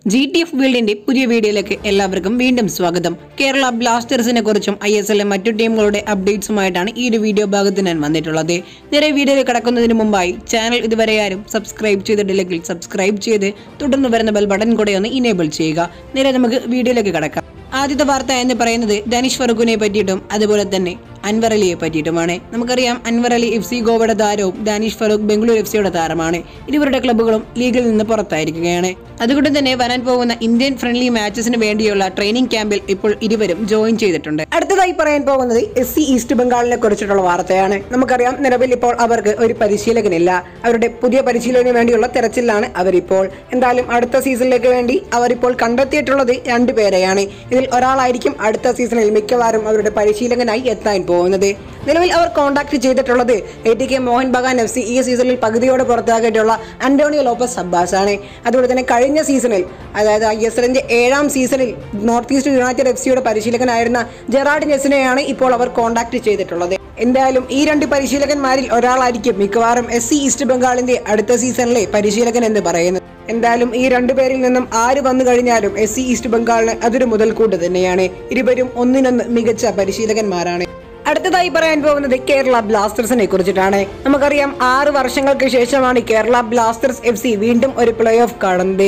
GTF വേൾഡിന്റെ പുതിയ വീഡിയോയിലേക്ക് എല്ലാവർക്കും വീണ്ടും സ്വാഗതം. കേരള ബ്ലാസ്റ്റേഴ്സിനെ കുറിച്ചും ISL മറ്റു ടീമുകളുടെ അപ്ഡേറ്റ്സുമായിട്ടാണ് ഈ ഒരു വീഡിയോ ഭാഗത്ത് ഞാൻ വന്നിട്ടുള്ളത്. നേരെ വീഡിയോയിൽ കടക്കുന്നതിന് മുമ്പായി ചാനൽ ഇതുവരെ ആരും സബ്സ്ക്രൈബ് ചെയ്തിട്ടില്ലെങ്കിൽ സബ്സ്ക്രൈബ് ചെയ്ത് തുടർന്ന് വരുന്ന ബെൽ ബട്ടൺ കൂടെ ഒന്ന് ഇനേബിൾ ചെയ്യുക. നേരെ നമുക്ക് വീഡിയോയിലേക്ക് കടക്കാം. ആദ്യത്തെ വാർത്ത എന്ന് പറയുന്നത് ഡാനിഷ് ഫറൂഖിനെ പറ്റിയിട്ടും അതുപോലെ തന്നെ അൻവർ അലിയെ പറ്റിയിട്ടുമാണ്. നമുക്കറിയാം അൻവർ അലി FC ഗോവയുടെ താരവും ഡാനിഷ് ഫറൂഖ് ബംഗളൂരു FCയുടെ താരമാണ്. ഇരുവരുടെ ക്ലബ്ബുകളും ലീഗിൽ നിന്ന് പുറത്തായിരിക്കുകയാണ്. അതുകൊണ്ട് തന്നെ വരാൻ പോകുന്ന ഇന്ത്യൻ ഫ്രണ്ട്ലി മാച്ചസിന് വേണ്ടിയുള്ള ട്രെയിനിങ് ക്യാമ്പിൽ ഇപ്പോൾ ഇരുവരും ജോയിൻ ചെയ്തിട്ടുണ്ട്. അടുത്തതായി പറയാൻ പോകുന്നത് SC ഈസ്റ്റ് ബംഗാളിനെ കുറിച്ചിട്ടുള്ള വാർത്തയാണ്. നമുക്കറിയാം നിലവിൽ ഇപ്പോൾ അവർക്ക് ഒരു പരിശീലകനില്ല. അവരുടെ പുതിയ പരിശീലനത്തിന് വേണ്ടിയുള്ള തെരച്ചിലാണ് അവരിപ്പോൾ. എന്തായാലും അടുത്ത സീസണിലേക്ക് വേണ്ടി അവരിപ്പോൾ കണ്ടെത്തിയിട്ടുള്ളത് 2 പേരെയാണ്. ഇതിൽ ഒരാളായിരിക്കും അടുത്ത സീസണിൽ മിക്കവാറും അവരുടെ പരിശീലകനായി എത്താൻ പോകുന്നത്. നിലവിൽ അവർ കോൺടാക്ട് ചെയ്തിട്ടുള്ളത് ATK മോഹൻ ബഗാൻ FC ഈ സീസണിൽ പകുതിയോടെ പുറത്താക്കിയിട്ടുള്ള അന്റോണിയോ ലോപ്പസ് അബ്ബാസ് ആണ്. അതുപോലെ തന്നെ കഴിഞ്ഞ സീസണിൽ, അതായത് ISLന്റെ 7ാം സീസണിൽ നോർത്ത് ഈസ്റ്റ് യുണൈറ്റഡ് FCയുടെ പരിശീലകനായിരുന്ന ജെറാഡ് നെസിനെയാണ് ഇപ്പോൾ അവർ കോൺടാക്ട് ചെയ്തിട്ടുള്ളത്. എന്തായാലും ഈ 2 പരിശീലകന്മാരിൽ ഒരാളായിരിക്കും മിക്കവാറും SC ഈസ്റ്റ് ബംഗാളിന്റെ അടുത്ത സീസണിലെ പരിശീലകൻ എന്ന് പറയുന്നത്. എന്തായാലും ഈ 2 പേരിൽ നിന്നും ആര് വന്നു കഴിഞ്ഞാലും SC ഈസ്റ്റ് ബംഗാളിന് അതൊരു മുതൽക്കൂട്ട് തന്നെയാണ്. ഇരുവരും ഒന്നിനൊന്ന് മികച്ച പരിശീലകന്മാരാണ്. അടുത്തതായി പറയാൻ പോകുന്നത് കേരള ബ്ലാസ്റ്റേഴ്സിനെ കുറിച്ചിട്ടാണ്. നമുക്കറിയാം 6 വർഷങ്ങൾക്ക് ശേഷമാണ് കേരള ബ്ലാസ്റ്റേഴ്സ് FC വീണ്ടും ഒരു പ്ലേ ഓഫ് കാണുന്നത്.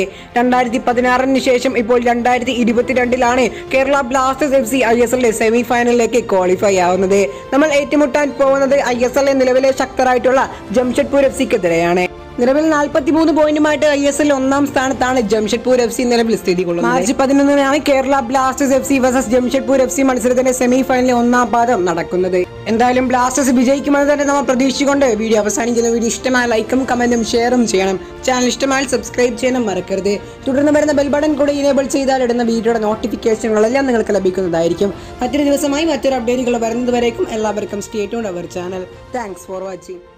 2016 ശേഷം ഇപ്പോൾ 2022 Kerala Blasters FC ISL semi ഫൈനലിലേക്ക് ക്വാളിഫൈ ആവുന്നത്. നമ്മൾ ഏറ്റുമുട്ടാൻ പോകുന്നത് ISL നിലവിലെ ശക്തരായിട്ടുള്ള ജംഷഡ്പൂർ FCക്കെതിരെയാണ്. നിലവിൽ 43 പോയിന്റുമായിട്ട് ISL 1ാം സ്ഥാനത്താണ് ജംഷഡ്പൂർ FC നിലവിൽ സ്ഥിതി കൊള്ളുന്നത്. March 11 Kerala Blasters FC vs Jamshedpur FC മത്സരത്തിന്റെ സെമി ഫൈനലിൽ 1ാം പാദം നടക്കുന്നത്. എന്തായാലും ബ്ലാസ്റ്റേഴ്സ് വിജയിക്കുമെന്ന് തന്നെ നമ്മൾ പ്രതീക്ഷിച്ചുകൊണ്ട് വീഡിയോ അവസാനിക്കുന്ന. വീഡിയോ ഇഷ്ടമായ ലൈക്കും കമന്റും ഷെയറും ചെയ്യണം. ചാനൽ ഇഷ്ടമായാൽ സബ്സ്ക്രൈബ് ചെയ്യാനും മറക്കരുത്. തുടർന്ന് വരുന്ന ബെൽ ബട്ടൺ കൂടെ ഇനേബിൾ ചെയ്താൽ ഇടുന്ന വീഡിയോയുടെ നോട്ടിഫിക്കേഷനുകളെല്ലാം നിങ്ങൾക്ക് ലഭിക്കുന്നതായിരിക്കും. മറ്റൊരു ദിവസമായി മറ്റൊരു അപ്ഡേറ്റുകൾ വരുന്നതുവരേക്കും എല്ലാവർക്കും stay tuned our channel. Thanks for watching.